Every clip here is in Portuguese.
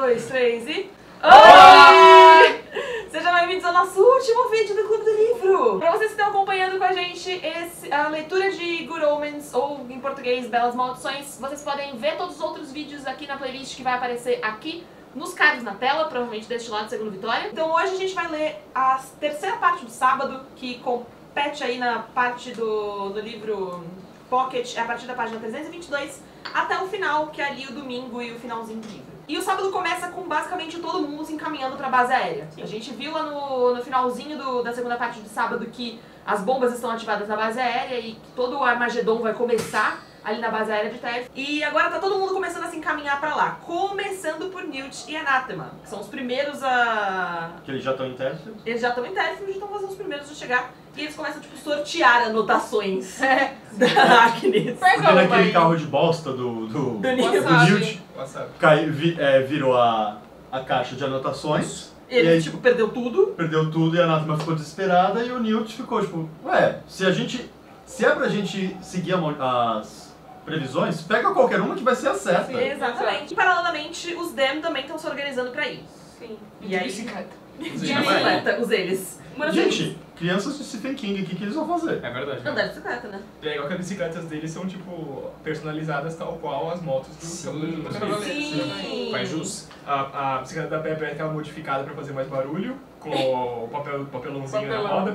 2, 3 e... Oi! Sejam bem-vindos ao nosso último vídeo do Clube do Livro! Pra vocês que estão acompanhando com a gente a leitura de Good Omens, ou em português, Belas Maldições, vocês podem ver todos os outros vídeos aqui na playlist que vai aparecer aqui nos cards na tela, provavelmente deste lado, segundo Vitória. Então hoje a gente vai ler a terceira parte do sábado, que compete aí na parte do livro Pocket, a partir da página 322, até o final, que é ali o domingo e o finalzinho do livro. E o sábado começa com basicamente todo mundo se encaminhando pra base aérea. Sim. A gente viu lá no finalzinho da segunda parte do sábado que as bombas estão ativadas na base aérea e que todo o Armagedon vai começar ali na base aérea de Tef. E agora tá todo mundo começando a se encaminhar pra lá. Começando por Newt e Anathema, que são os primeiros a... Que eles já estão em Tef? Eles já estão em Tef, já estão fazendo os primeiros a chegar. E eles começam, tipo, sortear anotações da Agnes. Porque naquele carro de bosta do Newt, virou a caixa de anotações. Ele, aí, tipo, perdeu tudo. Perdeu tudo e a Anathema ficou desesperada e o Newt ficou, tipo, ué, se é pra gente seguir as previsões, pega qualquer uma que vai ser a certa. Sim, exatamente. E paralelamente, os Dem também estão se organizando pra ir. Sim. E aí... bicicleta. De bicicleta, os eles. Gente, crianças de Stephen King, o que eles vão fazer? É verdade. Andar de bicicleta, né? É igual que as bicicletas deles são, tipo, personalizadas tal qual as motos do Cavaleiro. Sim! Faz jus. A bicicleta da Pepper é aquela modificada pra fazer mais barulho, com o papelãozinho na roda.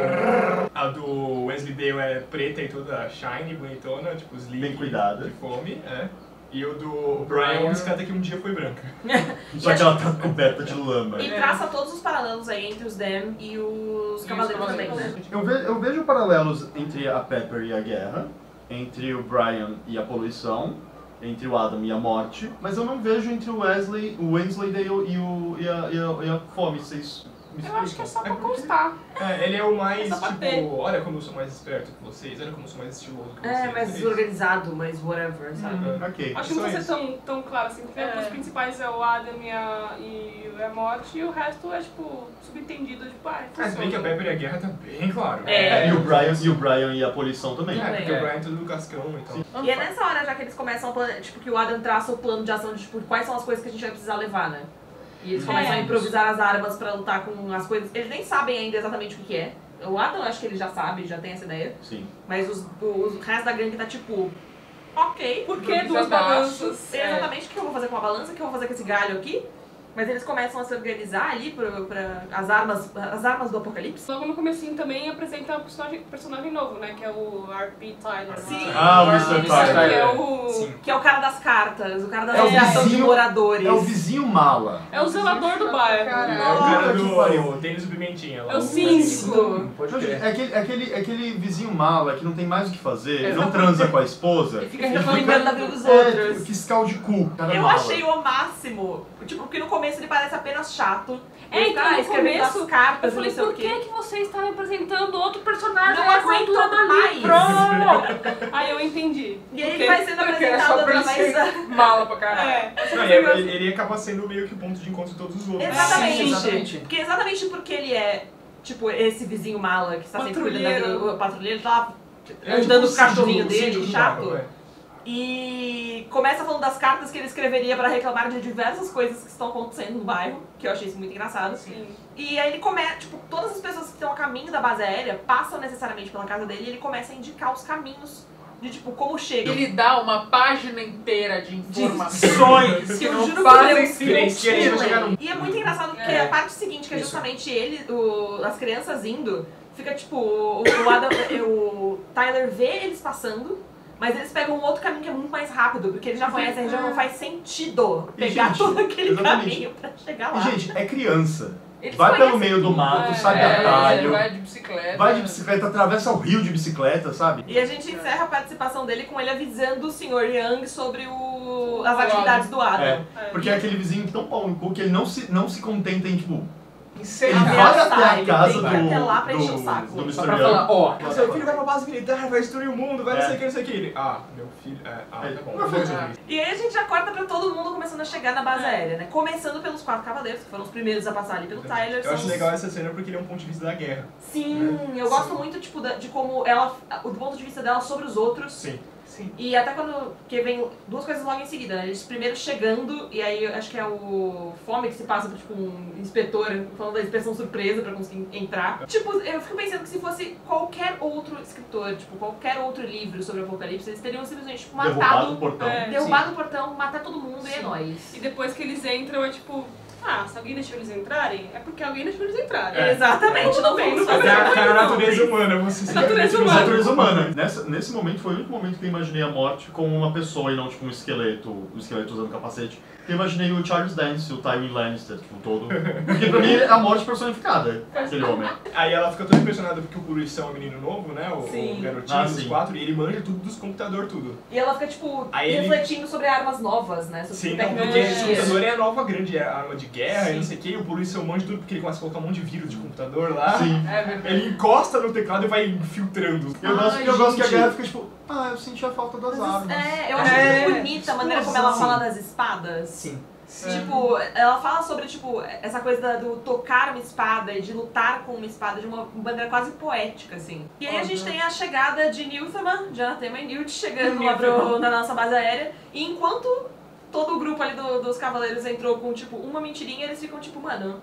A do Wesley Dale é preta e toda shiny, bonitona, tipo sleek. Bem cuidada. De fome, é. E o do Brian é uma bicicleta que um dia foi branca. Só que ela tá coberta de lama. E traça todos os paralelos aí entre os Dem e os Cavaleiros também, né? Eu vejo paralelos entre a Pepper e a guerra, entre o Brian e a poluição, entre o Adam e a morte, mas eu não vejo entre o Wensleydale e a fome, vocês me explicam? Eu acho que é só pra constar. É, ele é o mais, É tipo, olha como eu sou mais esperto que vocês, olha como eu sou mais estiloso que vocês. É, mais desorganizado, mais whatever, sabe? Ok. Acho que não precisa ser tão claro assim, porque os principais é o Adam e a Morte, e o resto é, tipo, subentendido, tipo, Se bem que a Pepper e a guerra tá bem claro. É. E o Brian e a poluição também. É, porque o Brian é tudo do cascão e tal. E é nessa hora já que eles começam a tipo, que o Adam traça o plano de ação de, tipo, quais são as coisas que a gente vai precisar levar, né? E eles começam a improvisar as armas pra lutar com as coisas. Eles nem sabem ainda exatamente o que é. O Adam, eu acho que ele já sabe, já tem essa ideia. Sim. Mas o resto da gangue tá tipo, ok. Por que duas balanças? Exatamente, o que eu vou fazer com a balança, o que eu vou fazer com esse galho aqui. Mas eles começam a se organizar ali pra as armas do apocalipse. Logo no comecinho também apresenta um personagem novo, né? Que é o R.P. Tyler. Sim. Ah, o Mr. Tyler. Que é o... Sim. Que é o cara das cartas, o cara da É o associação de vizinho- moradores. É o vizinho mala. É o zelador do bairro. É o cara que pariu. do Tênis do Pimentinha lá. É o síndico. Pode Não, crer. é aquele vizinho mala que não tem mais o que fazer, não transa com a esposa. Ele fica reclamando da vida dos outros. Fiscal de cu. Cara Eu mala. achei o máximo, tipo, porque no começo ele parece apenas chato. É, Ele então tá no escrevendo começo as cartas, eu falei, não sei por o quê. que você está me apresentando outro personagem? Não na aguento aventura do mais. livro? Aí eu entendi. E aí ele vai sendo apresentado através da... Mala pra caralho. Não, e ele acaba sendo meio que o ponto de encontro de todos os outros. Exatamente. Sim, exatamente. Porque exatamente porque ele é, tipo, esse vizinho mala que está sempre cuidando Patrulheiro. o patrulheiro, ele tá É andando tipo com o cachorrinho síndico dele, do chato. bairro, é. E começa falando das cartas que ele escreveria pra reclamar de diversas coisas que estão acontecendo no bairro, que eu achei isso muito engraçado. Sim. E aí ele começa, tipo, todas as pessoas que estão a caminho da base aérea passam necessariamente pela casa dele e ele começa a indicar os caminhos de, tipo, como chega. Ele dá uma página inteira de informações Que que eu não juro fazem que eu sentido. E é muito engraçado porque a parte seguinte, que é justamente ele, as crianças indo, fica tipo, o Tyler vê eles passando, mas eles pegam um outro caminho que é muito mais rápido, porque eles já conhecem a região, não faz sentido E, pegar gente, todo aquele exatamente. caminho pra chegar lá. E, gente, é criança. Eles Vai pelo conhecem meio do tudo. mato, sabe Ele atalho. vai de bicicleta. Vai de bicicleta, atravessa o rio de bicicleta, sabe? E a gente encerra a participação dele com ele avisando o Sr. Young sobre as atividades do Adam. É, porque é aquele vizinho tão pau no cu que ele não se contenta em, tipo... Ele Encerrar. vai até a Ele casa tem do que ir até lá pra encher o do saco. Mr. Só pra Young. falar, ó, Seu filho vai pra base militar, vai destruir o mundo, vai não sei o que, não sei o que. Ele, meu filho, tá bom. Não, vou resolver isso. E aí a gente já corta pra todo mundo começando a chegar na base aérea, né? Começando pelos 4 cavaleiros, que foram os primeiros a passar ali pelo Tyler. Eu acho legal essa cena porque ele é um ponto de vista da guerra. Sim, eu gosto muito, tipo, de como ela... do ponto de vista dela sobre os outros. Sim. Sim. E até quando... Porque vem duas coisas logo em seguida, né? Eles primeiro chegando, e aí acho que é o Fome que se passa por, tipo, um inspetor, falando da inspeção surpresa pra conseguir entrar. Tipo, eu fico pensando que se fosse qualquer outro escritor, tipo, qualquer outro livro sobre o Apocalipse, eles teriam simplesmente, tipo, matado... Derrubado o portão. Derrubado o portão, matar todo mundo e é Sim. nóis. E depois que eles entram, é tipo... Ah, se alguém deixou eles entrarem, é porque alguém deixou eles entrarem. Exatamente, não vamos Não fazer É a muito, não. natureza humana, você Natureza humana. Natureza humana. Nesse momento foi o único momento que eu imaginei a morte como uma pessoa e não tipo um esqueleto usando capacete. Eu imaginei o Charles Dance, o Tywin Lannister, tipo, todo. Porque pra mim é a morte personificada, aquele homem. Aí ela fica toda impressionada porque o Poluição é um menino novo, né? O Sim. garotinho dos sim. 4, e ele manja tudo dos computadores, tudo. E ela fica, tipo, Aí ele- refletindo sobre armas novas, né? Sobre Sim, não, porque tecnologia. esse computador é a nova grande arma de guerra Sim. e não sei o que, e o Poluição manja tudo porque ele começa a colocar um monte de vírus de computador lá. Sim. É verdade. Ele encosta no teclado e vai infiltrando. Eu gosto que a gente. guerra fica tipo, eu senti a falta das armas. Eu acho muito bonita a maneira como ela Explosão. fala das espadas. Sim. Tipo, ela fala sobre, tipo, essa coisa do tocar uma espada e de lutar com uma espada de uma maneira quase poética, assim. E aí a gente tem a chegada de Newthama, Jonathan e Newt, chegando lá na nossa base aérea. E enquanto todo o grupo ali dos cavaleiros entrou com, tipo, uma mentirinha, eles ficam, tipo, mano...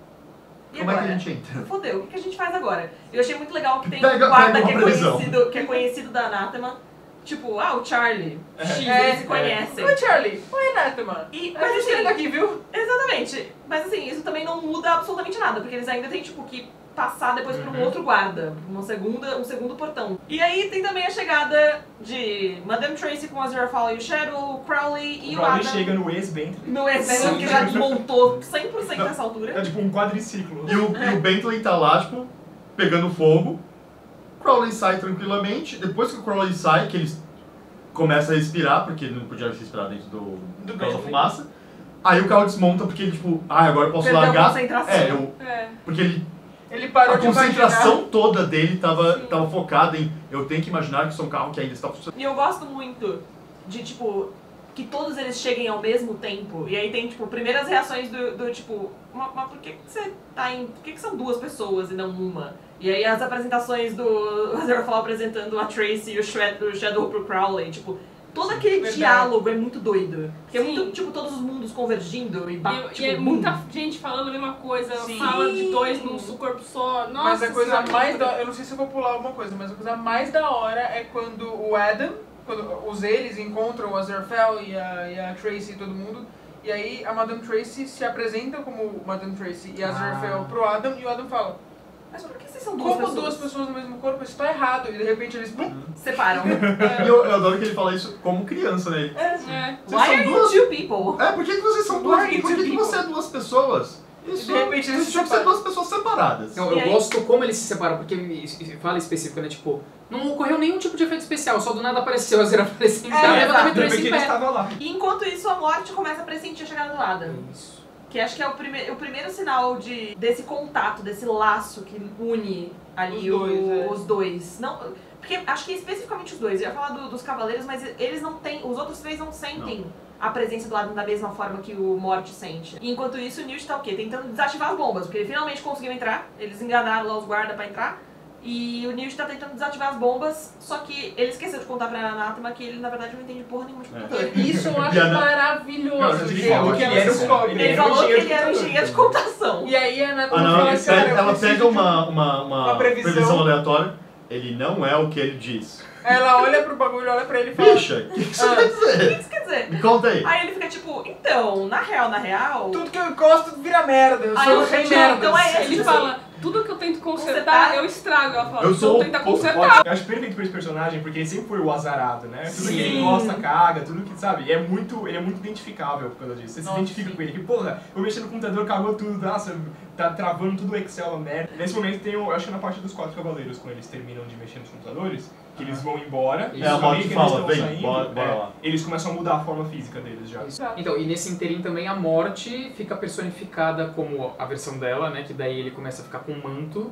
E Como é agora? que a gente entra? Fodeu, o que a gente faz agora? Eu achei muito legal que tem Pega- um guarda pega uma previsão. que é conhecido da Anathema. Tipo, o Charlie, X, eles se conhecem. Oi, Charlie. Oi, Anathema. E, A mas gente tá assim, aqui, viu? exatamente. Mas assim, isso também não muda absolutamente nada, porque eles ainda têm, tipo, que passar depois por um outro guarda, um segundo portão. E aí tem também a chegada de Madame Tracy com o Aziraphale e o Shadow, o Crowley e O o Crowley Adam. chega no ex-Bentley. No evento que já desmontou 100% nessa É altura. tipo um quadriciclo. E o Bentley tá lá, tipo, pegando fogo. O Crowley sai tranquilamente. Depois que o Crowley sai, que eles começam a respirar, porque ele não podia respirar dentro do carro da Bentley. fumaça. Aí o carro desmonta porque ele, tipo, agora eu posso Perdeu a largar. concentração. Porque ele. Ele parou A de imaginar. concentração toda dele tava Sim. focada em eu tenho que imaginar que isso é um carro que ainda está funcionando. E eu gosto muito de, tipo, que todos eles cheguem ao mesmo tempo. E aí tem, tipo, primeiras reações do tipo, mas por que você tá em... Por que são duas pessoas e não uma? E aí as apresentações do Aziraphale apresentando a Tracy e o Shadow pro Crowley, tipo... Todo aquele verdade. diálogo é muito doido. Porque é Sim. muito, tipo, todos os mundos convergindo e E é bum. muita gente falando a mesma coisa, Sim. fala de dois num corpo só. Nossa, Mas a coisa senhora, mais que da... Eu não sei se eu vou pular alguma coisa, mas a coisa mais da hora é quando o Adam, quando eles encontram o Aziraphale e a Tracy e todo mundo, e aí a Madame Tracy se apresenta como Madame Tracy e a Aziraphale pro Adam, e o Adam fala, Mas por que vocês são duas como pessoas? duas pessoas no mesmo corpo? Isso tá errado. E de repente eles... pum, Separam. E eu adoro que ele fala isso como criança, né? Ele, É. Vocês Why são are you duas- two people? por que vocês são Why duas? are you Por two que people? você é duas pessoas? Isso, De repente eles se tinha que ser separam. duas pessoas separadas. Então, E Eu aí? gosto como eles se separam, porque fala específico, né? Tipo, não ocorreu nenhum tipo de efeito especial, só do nada apareceu a Aziraphale assim, É, sabe? exato. Ela De meteu repente esse ele pé. estava lá. E enquanto isso, a morte começa a pressentir a chegada do Adam. Isso. Que acho que é o primeiro sinal desse contato, desse laço que une ali Os dois, os dois. Não, porque acho que especificamente os dois. Eu ia falar dos cavaleiros, mas eles não têm. Os outros três não sentem a presença do Adam da mesma forma que o Morte sente. E enquanto isso, o Newt tá o quê? Tentando desativar as bombas, porque ele finalmente conseguiu entrar. Eles enganaram lá os guardas pra entrar. E o Newt tá tentando desativar as bombas, só que ele esqueceu de contar pra Anathema que ele, na verdade, não entende porra nenhuma de computador. Isso eu acho E a Ana- maravilhoso. Não, mas ele gente, falou que ela ele era descobre. Ele falou que ele era um engenheiro de computação. E aí a Anathema Não, fala ele assim, olha, eu ela preciso pega de uma previsão. previsão aleatória. Ele não é o que ele diz. Ela olha pro bagulho, olha pra ele e fala... Bicha, o que você Ah. quer O dizer? que isso quer dizer? Me conta aí. Aí ele fica tipo, então, na real... Tudo que eu encosto vira merda, eu Aí sou eu o rei fico, merda. então é esse. Ele Tipo fala, tudo que eu tento consertar, Consertar. eu estrago. Ela fala, Eu eu sou tenta o- consertar. Eu acho perfeito pra esse personagem, porque ele sempre foi o azarado, né? Tudo que ele Sim. encosta, caga, tudo que, sabe? Ele é muito identificável por causa disso. Você Nossa, se identifica sim. com ele. Que, porra, eu mexi no computador, cagou tudo, nossa, tá travando tudo o Excel, a merda. Nesse momento tem, eu acho que na parte dos 4 cavaleiros, quando eles terminam de mexer nos computadores, que eles vão embora. É, e a no morte momento que eles fala, estão vem, saindo, bora lá. eles começam a mudar a forma física deles já. Isso. Então, e nesse inteirinho também a morte fica personificada como a versão dela, né? Que daí ele começa a ficar com um manto.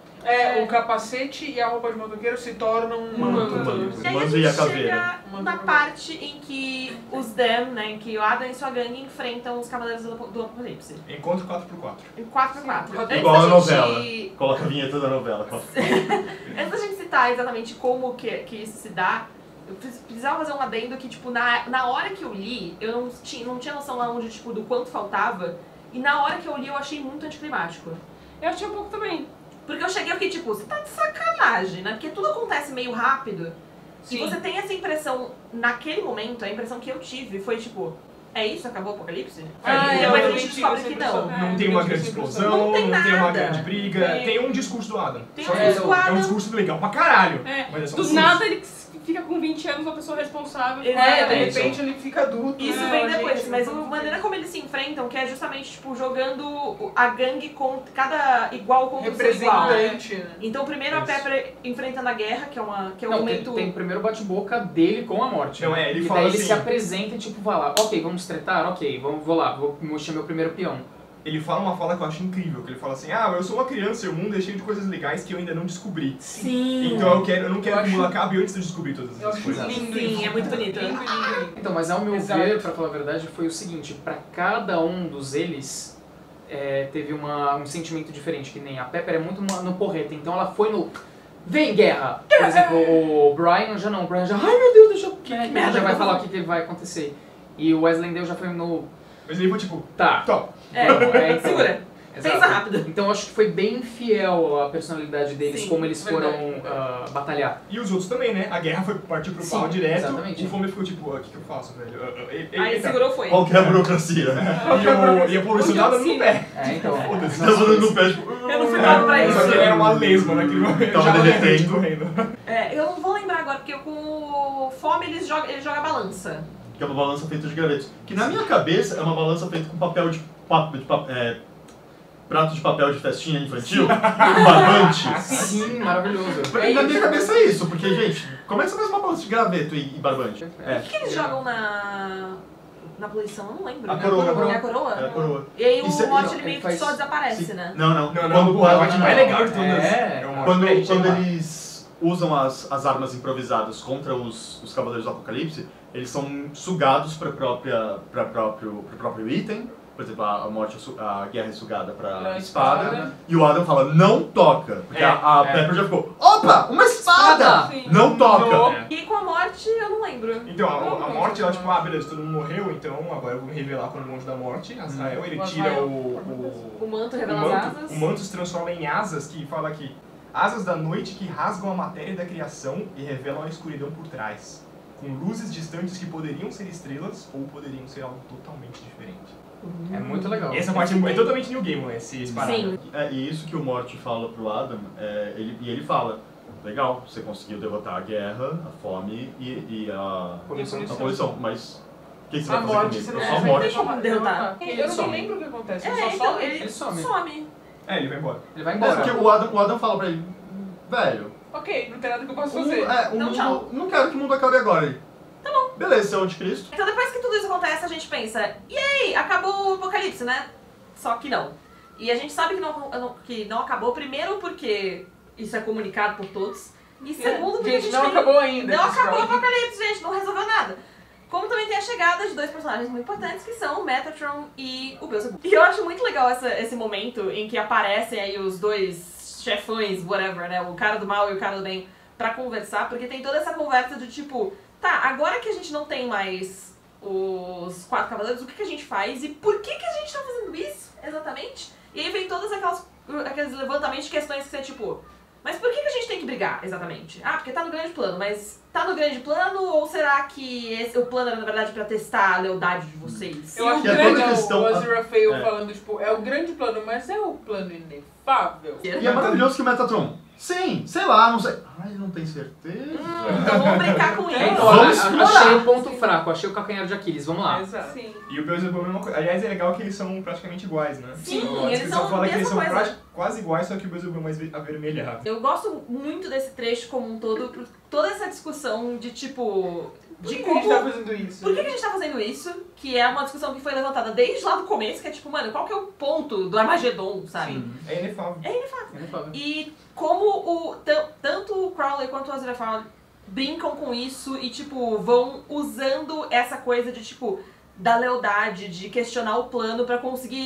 É, o capacete e a roupa de motoqueiro se tornam um manto. Manto. E aí a Manto gente e a caveira. chega Manto na e a parte em que os Dem, né, em que o Adam e sua gangue enfrentam os Cavaleiros do Apocalipse. Encontro 4x4. Em 4x4. Igual a novela. Coloca a vinheta da novela. Antes da gente citar exatamente como que isso se dá, Eu precisava fazer um adendo que, tipo, na hora que eu li, eu não tinha noção lá onde, tipo, do quanto faltava. E na hora que eu li, eu achei muito anticlimático. Eu achei um pouco também. Porque eu cheguei e fiquei, tipo, você tá de sacanagem, né? Porque tudo acontece meio rápido. Sim. E você tem essa impressão, naquele momento, a impressão que eu tive foi, tipo, é isso? Acabou o apocalipse? Ah, E eu depois a também gente tive descobre essa que impressão. não. Não tem uma grande explosão, Não tem uma nada. grande briga. Tem um discurso do Adam. Tem Só um que discurso do é um Adam. discurso legal pra caralho. É, Mas é só um do discurso. nada ele fica com 20 anos uma pessoa responsável. É, De repente ele fica adulto. Isso né? vem depois, Gente, mas a maneira como eles se enfrentam, que é justamente, tipo, jogando a gangue com cada igual contra o seu igual. representante, né? Então, primeiro a Isso. Pepper enfrentando a guerra, que é um Não, momento... tem o primeiro bate-boca dele com a morte. Não, ele e fala daí ele assim- se apresenta e tipo, vai lá, ok, vamos tretar, ok, vou lá, vou mostrar meu primeiro peão. Ele fala uma fala que eu acho incrível, que ele fala assim, eu sou uma criança e o mundo é cheio de coisas legais que eu ainda não descobri. Sim! Então eu não quero Eu que o mundo acho- acabe antes de eu descobrir todas Eu essas acho coisas. lindo Sim, isso. é muito bonito. Lindo, lindo, lindo. Então, mas ao meu Exato. ver, pra falar a verdade, foi o seguinte, pra cada um dos eles teve um sentimento diferente, que nem a Pepper é muito no porreta, então ela foi no vem guerra! Por exemplo, o Brian já não, o Brian já, ai meu Deus, deixa eu... Que merda, já vai eu vou falar o que vai acontecer. E o Wesley Dale já foi no, Mas ele foi tipo, tá, top. então, Segura. exato. Pensa rápido. Então eu acho que foi bem fiel a personalidade deles, Sim, como eles verdade, foram verdade. batalhar. E os outros também, né? A guerra partiu pro Sim, pau direto. exatamente. O Fome ficou tipo, o que eu faço, velho? Aí Eita. segurou, foi. Qual que é a burocracia? E a poluição nada no pé. Então, Foda-se, tá falando no pé, tipo... Eu não fui pago pra isso. Só que ele era uma lesma naquele momento. Tava já derretendo. correndo. Eu não vou lembrar agora, porque com o Fome ele joga balança. Que é uma balança feita de gravetos. Que na minha cabeça é uma balança feita com papel prato de papel de festinha infantil, barbante. sim, maravilhoso. Na minha cabeça é isso, porque, gente, como é que você faz uma balança de graveto e barbante? O que eles jogam na poluição? Eu não lembro. A coroa. É a coroa? É a coroa. E aí Isso é- o Morte não, ele meio ele que faz- só desaparece, Sim. né? Não. Não, Quando a parte mais legal de todas. É. uma Quando frente lá. eles usam as armas improvisadas contra os Cavaleiros do Apocalipse, eles são sugados para o próprio item. Por exemplo, a guerra é sugada para Pra espada. espada. E o Adam fala, não toca. Porque É, a é. Pepper já ficou, opa, uma espada! Sim. Não toca. É. E com a Morte eu não lembro. Então, a morte, ela tipo, beleza, todo mundo morreu, então agora eu vou me revelar como monge da morte. Azrael, ele O tira Azrael. O manto revela as asas. o manto se transforma em asas, que fala aqui, asas da noite que rasgam a matéria da criação e revelam a escuridão por trás, com luzes distantes que poderiam ser estrelas ou poderiam ser algo totalmente diferente. É muito legal. Essa parte é totalmente New Game, né? Esse parada. Sim. E isso que o Morty fala pro Adam, ele fala, legal, você conseguiu derrotar a guerra, a fome e a poluição, mas o que você vai A fazer morte, comigo? você Eu não sou a tem morte. como derrotar. Eu não some. me lembro o que acontece. Ele É, só então some. ele some. some. Ele vai embora. Ele vai É, embora. porque o Adam fala pra ele, velho, Ok, não tem nada que eu possa o mundo, fazer. o Então, mundo- tchau. não quero que o mundo acabe agora. Ele, tá bom. Beleza, você é o anticristo. Então depois que tudo isso acontece, a gente pensa, e aí, acabou o apocalipse, né? Só que não. E a gente sabe que não acabou, primeiro porque isso é comunicado por todos, e segundo porque a Gente, gente não tem- acabou ainda. Não esse acabou o scroll. apocalipse, gente, não resolveu nada. Como também tem a chegada de dois personagens muito importantes, que são o Metatron e o Beelzebub. E eu acho muito legal esse momento em que aparecem aí os dois chefões, whatever, né? O cara do mal e o cara do bem, pra conversar, porque tem toda essa conversa de tipo, tá, agora que a gente não tem mais os 4 cavaleiros, o que a gente faz e por que a gente tá fazendo isso, exatamente? E aí vem todos aqueles levantamentos de questões que você, tipo, mas por que a gente tem que brigar, exatamente? Ah, porque tá no grande plano, mas tá no grande plano ou será que o plano era, na verdade, pra testar a lealdade de vocês? Eu acho Que é grande toda a questão- o Aziraphale É. falando, tipo, é o grande plano, mas é o plano inefável. E é maravilhoso que o Metatron, sim, sei lá, não sei. Ai, não tem certeza. Então vamos brincar com É, isso. então, Vamos achei explorar. o ponto fraco, achei o calcanhar de Aquiles, vamos lá. Exato. Sim. E o Beelzebub é a mesma coisa. Aliás, é legal que eles são praticamente iguais, né? Sim, A eles descrição são a fala que eles mesma são coisa. quase iguais, só que o Beelzebub é mais avermelhado. Eu gosto muito desse trecho como um todo, por toda essa discussão de tipo. Por De que a gente como. tá fazendo isso? Por que a gente tá fazendo isso? Que é uma discussão que foi levantada desde lá do começo, que é tipo, mano, qual que é o ponto do Armagedon, sabe? Sim. É inefável. E como tanto o Crowley quanto o Aziraphale brincam com isso e, tipo, vão usando essa coisa de, tipo, da lealdade, de questionar o plano pra conseguir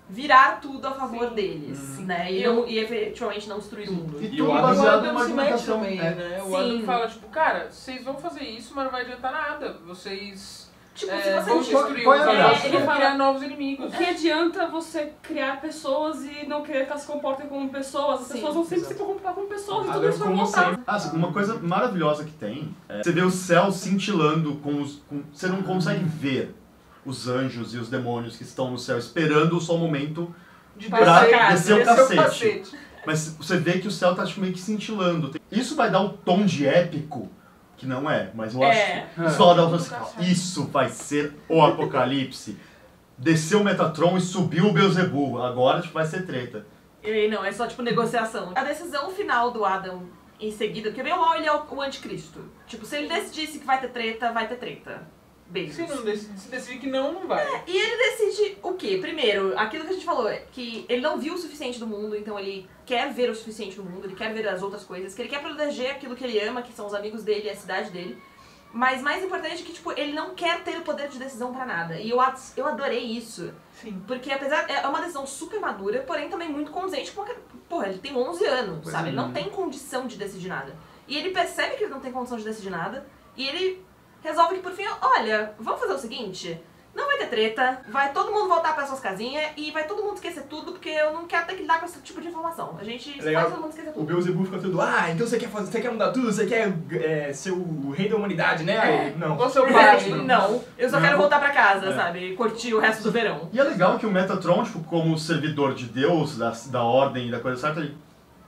virar tudo a favor deles, né? E efetivamente não destruir o mundo. E E tudo o Adam baseado Adam numa se mete argumentação. também, né? O Sim. Adam fala, tipo, cara, vocês vão fazer isso, mas não vai adiantar nada. Vocês Tipo, vão se você destruir qual é os a aliados, graça? Ele vão fala- criar novos O inimigos. que adianta você criar pessoas e não querer que elas se comportem como pessoas? As Sim, pessoas vão sempre exato. se comportar como pessoas e tudo Adam, isso vai como voltar. sempre. Uma coisa maravilhosa que tem é você vê o céu cintilando você não consegue ver os anjos e os demônios que estão no céu esperando só o momento, De pra descer descer o cacete. Mas você vê que o céu tá tipo, meio que cintilando. Isso vai dar um tom de épico, que não é, mas eu acho. Isso vai dar um tom assim, isso vai ser o apocalipse. Desceu o Metatron e subiu o Beelzebub. Agora tipo, vai ser treta. E não, é só tipo negociação. A decisão final do Adam em seguida, porque bem ou mal ele é o anticristo. Tipo, se ele decidisse que vai ter treta, vai ter treta. Beijos. Se não se decidir que não vai. E ele decide o quê? Primeiro, aquilo que a gente falou, que ele não viu o suficiente do mundo, então ele quer ver o suficiente do mundo, ele quer ver as outras coisas, que ele quer proteger aquilo que ele ama, que são os amigos dele e a cidade dele. Mas mais importante é que, tipo, ele não quer ter o poder de decisão pra nada. E eu adorei isso. Sim. Porque apesar, é uma decisão super madura, porém também muito condizente com porra, ele tem 11 anos, sabe? Ele não tem condição de decidir nada. E ele percebe que ele não tem condição de decidir nada, e ele resolve que por fim, olha, vamos fazer o seguinte, não vai ter treta, vai todo mundo voltar para suas casinhas e vai todo mundo esquecer tudo, porque eu não quero ter que lidar com esse tipo de informação. A gente Legal. faz todo mundo esquecer O tudo. Beelzebub fica tudo, então você quer mudar tudo, você quer ser o rei da humanidade, né? Aí, não. Ou seu Ele, pai. tipo, não, eu só quero voltar pra casa, sabe? Curtir o resto do verão. E é legal que o Metatron, tipo, como servidor de Deus, da ordem e da coisa certa, ele...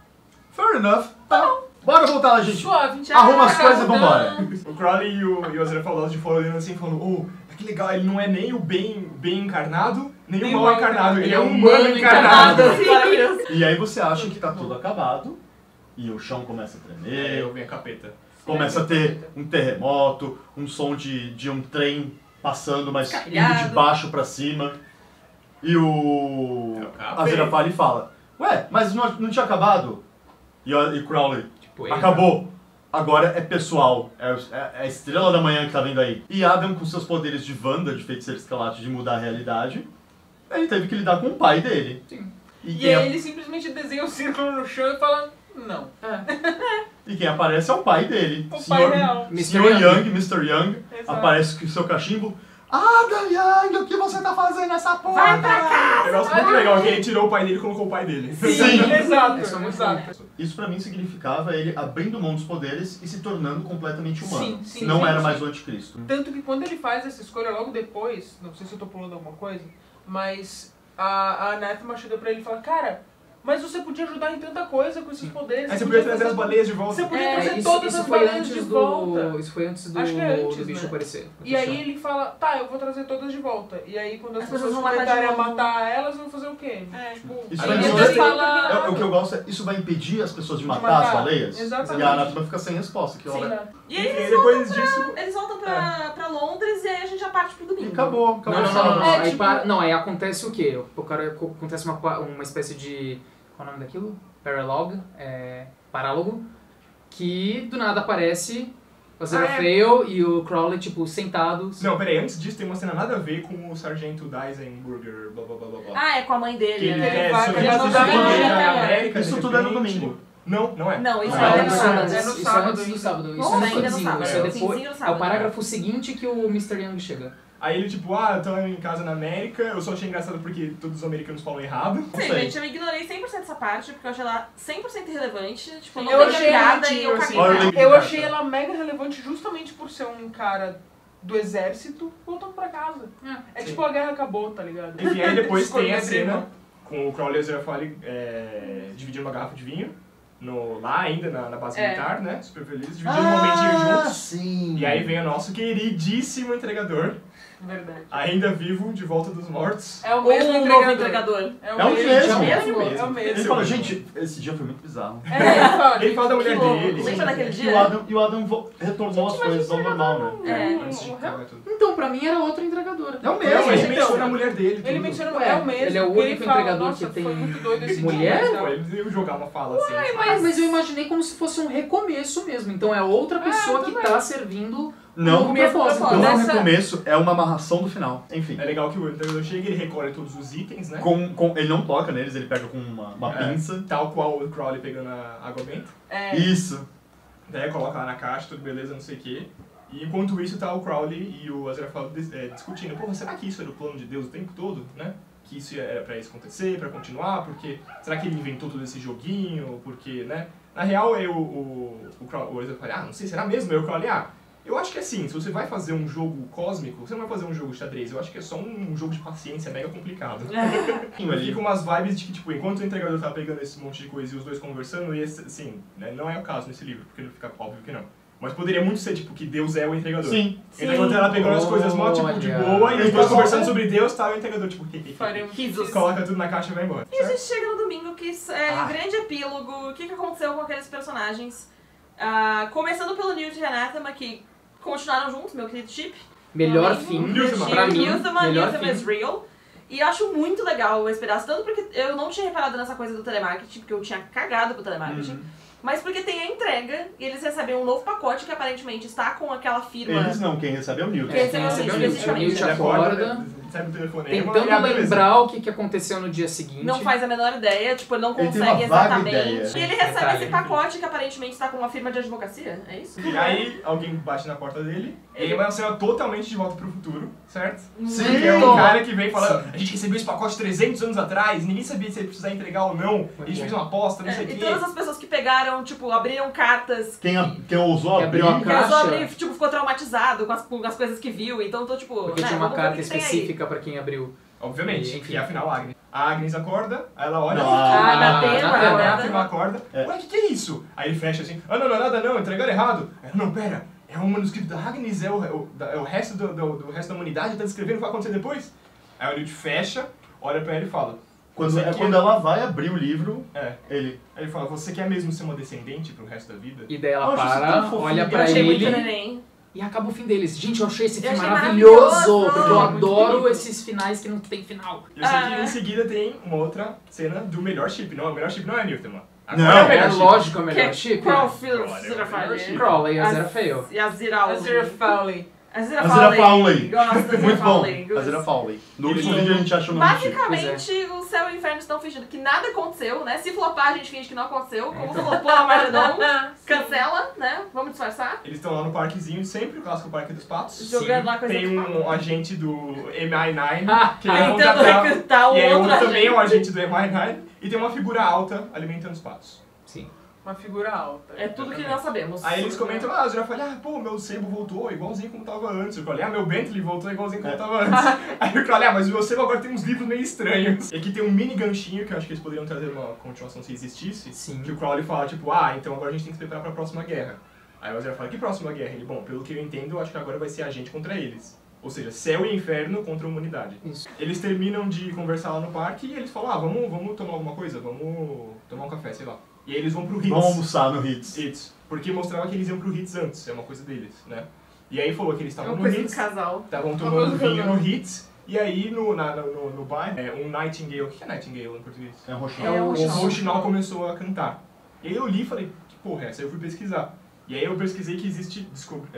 Fair enough. Tá. Bora voltar lá, gente. Suave. Arruma as coisas e vambora. O Crowley e o Azrael de fora olhando assim, falando, que legal, ele não é nem o bem encarnado, nem o mal encarnado, ele é um humano encarnado. Maravilhoso. E aí você acha que tá tudo acabado, e o chão começa a tremer, Eu venho a capeta. começa a ter um terremoto, um som de um trem passando, mas indo de Carregado. baixo pra cima. E o capeta. Aziraphale fala, ué, mas não tinha acabado? E Crowley, Tipo, acabou. Agora é pessoal. É a estrela da manhã que tá vindo aí. E Adam, com seus poderes de Wanda, de feiticeiro escarlate, de mudar a realidade, ele teve que lidar com o pai dele. Sim. E E quem, aí ele simplesmente desenha um círculo no chão e fala, não. e quem aparece é o pai dele. O pai real. Sr. Young, Mr. Young, Exato. aparece com o seu cachimbo. Adam Young, o que você tá fazendo nessa porra? Vai pra Um negócio muito legal que ele tirou o pai dele e colocou o pai dele. Sim. Exato, Isso é muito exato. Isso pra mim significava ele abrindo mão dos poderes e se tornando completamente humano. Sim, não sim, era sim. mais o anticristo. Tanto que quando ele faz essa escolha logo depois, não sei se eu tô pulando alguma coisa, mas a Anathema chega pra ele e fala, cara, mas você podia ajudar em tanta coisa com esses poderes. Aí você podia trazer as baleias de volta. Você podia trazer isso, todas isso as foi baleias antes de do. volta. Isso foi antes do, Acho que é antes, do bicho né? aparecer. E aí ele fala, tá, eu vou trazer todas de volta. E aí quando as As pessoas pessoas vão matar começarem a de novo. matar elas, vão fazer o quê? É. Tipo, Isso aí vai ele resolver- fala... O que eu gosto é, isso vai impedir as pessoas de De matar as matar. baleias? Exatamente. E a Anathema fica sem resposta. Que Sim. olha, E aí Enfim, eles depois disso... voltam pra Londres e aí a gente já parte pro e domingo. acabou. Não, não, a não, não, história. não. É, Aí, tipo- não, aí acontece o quê? Acontece uma espécie de. Qual é o nome daquilo? Paralog, parálogo, que do nada aparece o Aziraphale e o Crowley, tipo, sentados. Não, peraí, antes disso tem uma cena nada a ver com o sargento Deisenberger, blá blá blá blá blá. Ah, é com a mãe Que dele, ele né? é vai- soviético, ele vai- ele vai- chega na vai- América, Isso de tudo é no repente- domingo. Não é. Não, isso Não, é é no no sábado. É no Isso é sábado antes do ainda. sábado. Isso Nossa, é no ainda no finzinho, sábado. isso é Sim, depois. sim, no É o sábado. parágrafo seguinte que o Mr. Young chega. Aí ele tipo, eu tô em casa na América, eu só achei engraçado porque todos os americanos falam errado. Sim, sei. gente, eu ignorei 100% essa parte, porque eu achei ela 100% irrelevante. Tipo, não Eu tem achei piada ela e eu assim, caguei. olha, nela. Eu achei ela mega relevante justamente por ser um cara do exército voltando pra casa. É Sim. tipo, a guerra acabou, tá ligado? Enfim, aí depois tem a Escolher cena irmão. com o Crowley e o Aziraphale dividindo uma garrafa de vinho, lá ainda na base É. militar, né? Super felizes, dividindo um momentinho juntos. sim. E aí vem o nosso queridíssimo entregador, Verdade. ainda vivo, de volta dos mortos. É o Ou mesmo um novo entregador. entregador. É É o mesmo. É o mesmo. Ele fala, gente, esse dia foi muito bizarro. Ele fala da mulher louco. dele. Lembra daquele E dia? o Adam retornou as coisas ao normal, né? É. Antes de cagar tudo. Então, pra mim era outro entregador. É o Não, mesmo. ele então, menciona a mulher dele. Ele tudo. menciona, Ué, é o mesmo. ele é o porque único fala, entregador "Nossa, que tem foi muito doido esse mulher?" dia, Pô, tal. ele ia jogar uma fala assim. Mas eu imaginei como se fosse um recomeço mesmo. Então é outra pessoa que tá servindo Não, O mesmo propósito. não no Nessa- começo, é uma amarração do final. Enfim. É legal que o entregador chega e ele recolhe todos os itens, né? Ele não toca neles, ele pega com uma pinça. Tal qual o Crowley pegando a água benta. É. Isso. Daí coloca lá na caixa, tudo beleza, não sei o quê. E enquanto isso tá o Crowley e o Aziraphale discutindo. Pô, será que isso era o plano de Deus o tempo todo, né? Que isso era pra isso acontecer, pra continuar, porque... Será que ele inventou todo esse joguinho? Porque, né? Na real, o Aziraphale fala, não sei, será mesmo? Aí o Crowley, eu acho que é assim, se você vai fazer um jogo cósmico, você não vai fazer um jogo de xadrez, eu acho que é só um jogo de paciência mega complicado. Mas fica umas vibes de que, tipo, enquanto o entregador tá pegando esse monte de coisa e os dois conversando, e assim, né, não é o caso nesse livro, porque ele fica óbvio que não. Mas poderia muito ser, tipo, que Deus é o entregador. Sim. Então, enquanto ela pegando as coisas mó, tipo, de boa, e os dois conversando sobre Deus, tá o entregador, tipo, Faria muito sentido. coloca tudo na caixa e vai embora. E a gente chega no domingo, que é um grande epílogo, o que aconteceu com aqueles personagens. Começando pelo Newt e Anathema, que continuaram juntos, meu querido Chip. Melhor Meu fim, amigo, pra mim, Newthama melhor is fim. real. E eu acho muito legal esse pedaço, tanto porque eu não tinha reparado nessa coisa do telemarketing, porque eu tinha cagado pro telemarketing, mas porque tem a entrega e eles recebem um novo pacote que aparentemente está com aquela firma. Eles não, quem recebe é o Newton. Quem recebeu recebeu o o Newt, Newt, o Newt especificamente. acorda, recebe o telefone tentando lembrar o que aconteceu no dia seguinte. Não faz a menor ideia, tipo, não Ele tem uma consegue vaga exatamente. ideia. E ele recebe Detalhe, esse pacote que aparentemente está com uma firma de advocacia, é isso? E aí, alguém bate na porta dele, e ele vai ser totalmente de volta pro futuro, certo? Sim. Que é um cara que vem falando, a gente recebeu esse pacote 300 anos atrás, ninguém sabia se ele precisar entregar ou não, a gente fez uma aposta, não sei o E quê. todas as pessoas que pegaram, tipo, abriram cartas. Quem ousou Que abrir... abriu a Que ousou caixa. abrir, tipo, ficou traumatizado com as coisas que viu, então tô tipo. Porque né, tinha uma vamos ver o carta que tem aí. específica pra quem abriu. Obviamente, Enfim. que é afinal a Agnes. A Agnes acorda, aí ela olha, Não. Na tema, na a tema. Anathema acorda, ué, o que é isso? Aí ele fecha assim, não, não é nada não, entregaram errado. Não, pera, é um manuscrito da Agnes, é o resto do resto da humanidade, tá descrevendo o que vai acontecer depois? Aí o Newt fecha, olha pra ela e fala, Quando ela vai abrir o livro, Aí ele fala, você quer mesmo ser uma descendente pro resto da vida? E daí ela Nossa, isso é para, tão fofinho. olha Eu pra achei muito ele neném. e acaba o fim deles. Gente, eu achei esse Eu filme achei maravilhoso, maravilhoso. porque eu Muito adoro bonito. esses finais que não tem final. Eu sei que em seguida tem uma outra cena do melhor chip, não, o melhor chip não é Newton, mano. Não, Agora é o melhor É chip. lógico, é o melhor Que chip. Qual filho Olha, você já eu faz? achei. Crowley e Aziraphale. E a Ziraldi. Aziraphale. Aziraphale. Gosto da Muito bom. Aziraphale. Aziraphale. No Eles último estão- vídeo a gente achou o nome do chip. Basicamente, o céu e o inferno estão fingindo que nada aconteceu, né? Se flopar, a gente finge que não aconteceu. Como flopou a Marlon, cancela, né? Vamos disfarçar. Eles estão lá no parquezinho, sempre o clássico Parque dos Patos. Jogando lá coisa Tem de um agente do MI9 Ah, que ele vai Tentando contratar. recrutar o E aí outro outro também é um agente. agente do MI9 e tem uma figura alta alimentando os patos. Sim. Uma figura alta. É tudo que nós sabemos. Aí eles comentam, a Aziraphale, pô, meu sebo voltou igualzinho como tava antes. O Crowley, meu Bentley voltou igualzinho como tava antes. Aí o Crowley, mas o meu sebo agora tem uns livros meio estranhos. E aqui tem um mini ganchinho que eu acho que eles poderiam trazer uma continuação se existisse. Sim. Que o Crowley fala, tipo, então agora a gente tem que se preparar pra próxima guerra. Aí o Aziraphale, que próxima guerra? Ele, bom, pelo que eu entendo, eu acho que agora vai ser a gente contra eles. Ou seja, céu e inferno contra a humanidade. Isso. Eles terminam de conversar lá no parque e eles falam, vamos tomar alguma coisa? Vamos tomar um café, sei lá. E aí eles vão pro Hits. Vamos almoçar no Hits. Hits. Porque mostrava que eles iam pro Hits antes, é uma coisa deles, né? E aí falou que eles É estavam uma no coisa do Hits, casal. estavam tomando vinho no Hits, e aí no bar, um Nightingale, o que é Nightingale em português? É um É roxinol. um O Rouxinol começou a cantar. E aí eu li e falei, que porra é essa? Aí eu fui pesquisar. E aí eu pesquisei que existe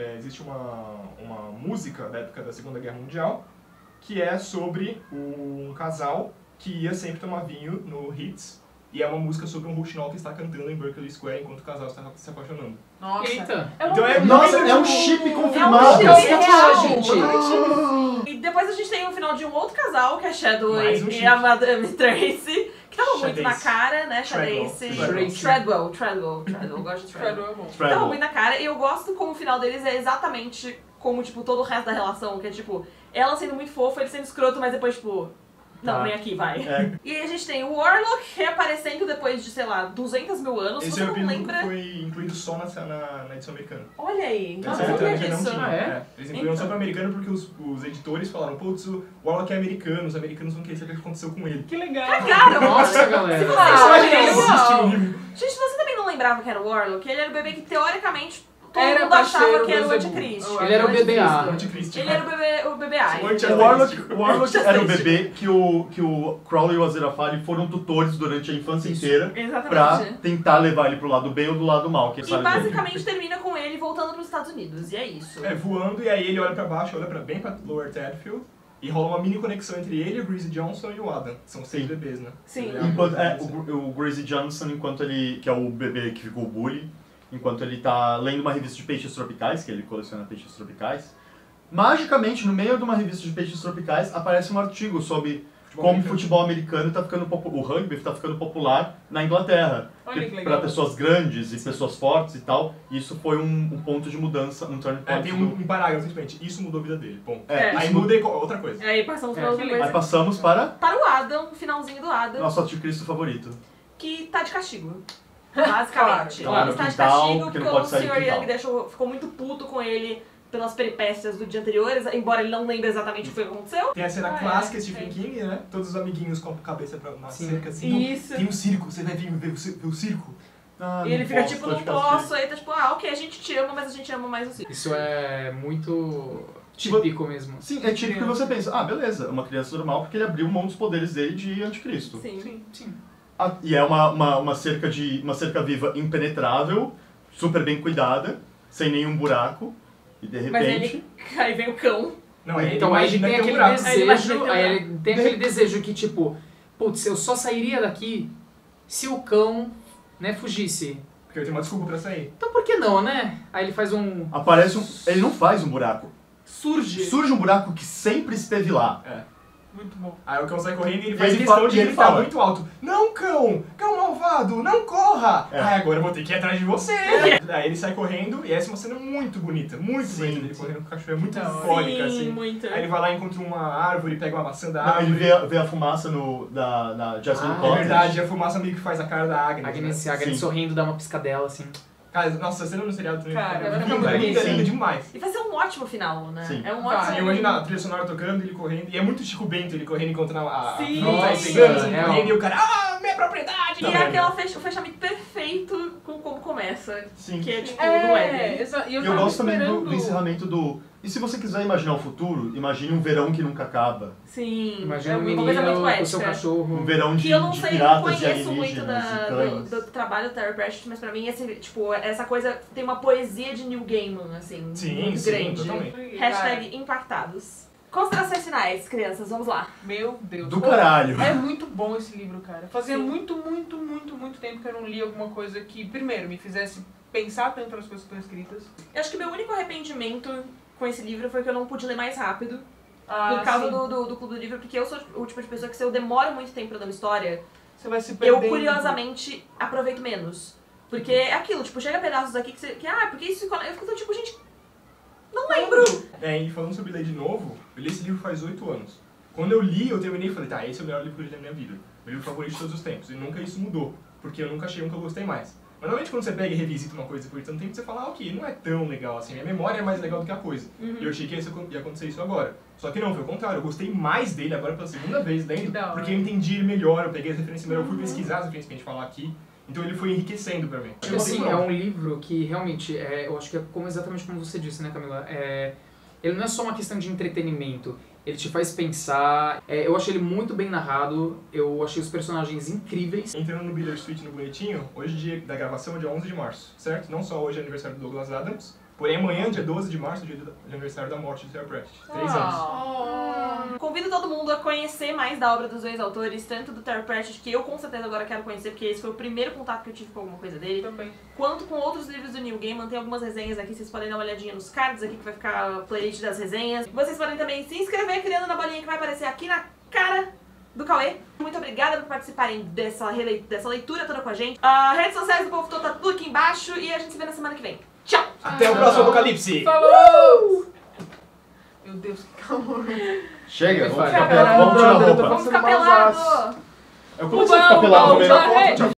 uma música da época da Segunda Guerra Mundial que é sobre um casal que ia sempre tomar vinho no Hits. E é uma música sobre um rouxinol que está cantando em Berkeley Square enquanto o casal está se apaixonando. Nossa. Eita. Então é Nossa, muito é um tipo- chip É um confirmado. chip Nossa, real. gente. E depois a gente tem o final de um outro casal, que é Shadow Mais um e chip. a Madame Tracy, que tava muito na Shadace. cara, né? Treadwell. Shadace. Treadwell. Treadwell, eu gosto de Treadwell. Treadwell é bom. Tava Treadwell. muito na cara, e eu gosto como o final deles é exatamente como, tipo, todo o resto da relação, que é, tipo, ela sendo muito fofa, ele sendo escroto, mas depois, tipo, não, Tá. vem aqui, vai. É. E aí a gente tem o Warlock reaparecendo depois de, sei lá, 200 mil anos, se Esse você é o não epílogo lembra... que foi incluído só na edição americana. Olha aí, Na não edição sabia britânica disso. não tinha. Ah, é? Eles incluíram só Então. pra americano porque os editores falaram, putz, o Warlock é americano, os americanos vão querer saber o que aconteceu com ele. Que legal. Cagaram, Nossa, cara. galera. Se Ah, você olha achou aí, isso- legal. Existe um livro. Gente, você também não lembrava que era o Warlock? Ele era o bebê que, teoricamente, todo Era mundo pra achava ser que era o Beelzebub. anticristo. Ele era o BBA. Anticristo. Ele era o bebê Ai. O Warlock era o bebê que o Crowley e o Aziraphale foram tutores durante a infância inteira pra Exatamente. tentar levar ele pro lado bem ou do lado mal. Que E sabe basicamente termina com ele voltando pros Estados Unidos, e é isso. É, voando, e aí ele olha pra baixo, olha bem pra Lower Tadfield, e rola uma mini conexão entre ele, o Greasy Johnson e o Adam. São 6 Sim. bebês, né? Sim. o Gracie Johnson, enquanto ele, que é o bebê que ficou bully, enquanto ele tá lendo uma revista de peixes tropicais, que ele coleciona peixes tropicais, magicamente, no meio de uma revista de peixes tropicais, aparece um artigo sobre como o futebol americano tá ficando o rugby tá ficando popular na Inglaterra. Olha que legal. Para pessoas grandes e pessoas fortes e tal. E isso foi um ponto de mudança, um turning point. Tem um parágrafo, simplesmente, isso mudou a vida dele, ponto. É. Aí isso muda outra coisa. Aí passamos É, pra outra que coisa. Aí passamos para Para o Adam, o finalzinho do Adam, nosso anticristo favorito. que tá de castigo. Basicamente. Claro, Ele está de quintal, castigo porque porque não o pode sair do Sr. quintal. Young ficou muito puto com ele pelas peripécias do dia anterior, embora ele não lembre exatamente o que foi que aconteceu. Tem a cena Ah, clássica é, Stephen é. King, né? Todos os amiguinhos com a cabeça na Sim. cerca, assim. "Não, Isso. tem um circo, você vai vir ver o circo?" Ah, E ele não fica posso, tipo, tô não de castigo. posso, aí tá tipo, ah, ok, a gente te ama, mas a gente ama mais o circo. Isso é muito típico mesmo. Sim, é típico que você pensa, ah, beleza, uma criança normal porque ele abriu mão dos poderes dele de anticristo. Sim. Sim. E é uma cerca viva impenetrável, super bem cuidada, sem nenhum buraco. E de Mas repente. aí vem o cão. Não, aí Então aí imagina tem que tem um aquele buraco. Aí ele imagina desejo, que tem um aí ele tem aquele desejo que tipo, putz, eu só sairia daqui se o cão, né, fugisse. Porque eu tenho uma desculpa pra sair. Então por que não, né? Aí ele faz um... Aparece ele não faz um buraco. Surge. Surge um buraco que sempre esteve lá. Muito bom. Aí o cão sai correndo e ele E faz ele questão fala- de e ele gritar fala. muito alto. Não, cão! Cão malvado, não corra! É. Ai, agora eu vou ter que ir atrás de você! Aí ele sai correndo e essa é uma cena muito bonita, muito Sim, bonita. Ele sim. correndo com o cachorro, é muito Não, icônica, Sim, assim. muito. Aí ele vai lá e encontra uma árvore, pega uma maçã da Não, árvore. ele vê a fumaça na Jasmine Ah, É Cottage. verdade, a fumaça meio que faz a cara da Agnes. Agnes, né? a Agnes Sim. sorrindo, dá uma piscadela assim. Cara, nossa, a cena no seriado também Cara, fica vai ficar linda, muito linda, bonito. linda demais. E vai ser um ótimo final, né? Sim. É um Vai. ótimo. E imagina a trilha sonora tocando, ele correndo, e é muito Chico Bento, ele correndo encontrando a Sim. fruta, aí Nossa, pegando, assim, é, correndo, ó. e o cara, ah, minha propriedade! E é o fechamento perfeito com como começa. Sim. Que é tipo, não é. Exato. E Eu tava gosto também esperando... do encerramento do... E se você quiser imaginar o futuro, imagine um verão que nunca acaba. Sim. Imagina é um uma coisa muito menino com seu poética. cachorro. Um verão Que de, eu não de sei, não piratas e conheço muito alienígenas e do, cães. do trabalho do Terry Pratchett, mas pra mim, esse, tipo, essa coisa tem uma poesia de Neil Gaiman, assim, Sim, muito sim, grande. totalmente. Hashtag impactados. Considerações finais, crianças, vamos lá. Meu Deus. Do caralho. É muito bom esse livro, cara. Fazia muito tempo que eu não li alguma coisa que, primeiro, me fizesse pensar tanto nas coisas que estão escritas. Eu acho que meu único arrependimento com esse livro foi que eu não pude ler mais rápido. Ah, Por causa sim. do Clube do Livro, porque eu sou o tipo de pessoa que se eu demoro muito tempo pra ler uma história, Você vai se eu perdendo. curiosamente aproveito menos. Porque é aquilo, tipo, chega pedaços aqui que você. Porque isso. Eu fico tipo, gente. Não lembro! E falando sobre ler de novo, eu li esse livro faz 8 anos. Quando eu li, eu terminei e falei, tá, esse é o melhor livro que eu li na minha vida. Meu livro favorito de todos os tempos. E nunca isso mudou, porque eu nunca achei um que eu gostei mais. Mas normalmente quando você pega e revisita uma coisa por tanto tempo, você fala, ok, não é tão legal assim, minha memória é mais legal do que a coisa. E eu achei que ia acontecer isso agora. Só que não, foi o contrário, eu gostei mais dele agora pela segunda vez lendo, Da hora. porque eu entendi ele melhor, eu peguei as referências melhor, eu fui pesquisar as referências que a gente falar aqui. Então ele foi enriquecendo pra mim. Tipo assim, é um livro que realmente, eu acho que é exatamente como você disse, né, Camila? Ele não é só uma questão de entretenimento, ele te faz pensar. Eu achei ele muito bem narrado, eu achei os personagens incríveis. Entrando no Bittersweet no bonitinho, hoje dia da gravação é dia 11 de março, certo? Não só hoje é aniversário do Douglas Adams, porém amanhã, dia 12 de março, é dia do aniversário da morte do Terry Pratchett. 3 anos. Convido todo mundo a conhecer mais da obra dos dois autores, tanto do Terry Pratchett, que eu com certeza agora quero conhecer, porque esse foi o primeiro contato que eu tive com alguma coisa dele, Também. quanto com outros livros do Neil Gaiman. Tem algumas resenhas aqui, vocês podem dar uma olhadinha nos cards aqui, que vai ficar a playlist das resenhas. Vocês podem também se inscrever criando na bolinha que vai aparecer aqui na cara do Cauê. Muito obrigada por participarem dessa leitura toda com a gente. As redes sociais do Povo Todo tá tudo aqui embaixo e a gente se vê na semana que vem. Tchau! Até o próximo Apocalipse! Falou! Meu Deus, que calor. Chega, vamos Vai, ficar vai, pelados, vai, vamos tirar a vai, roupa. Vamos ficar pelados! Eu comecei a ficar pelado no meio da foto.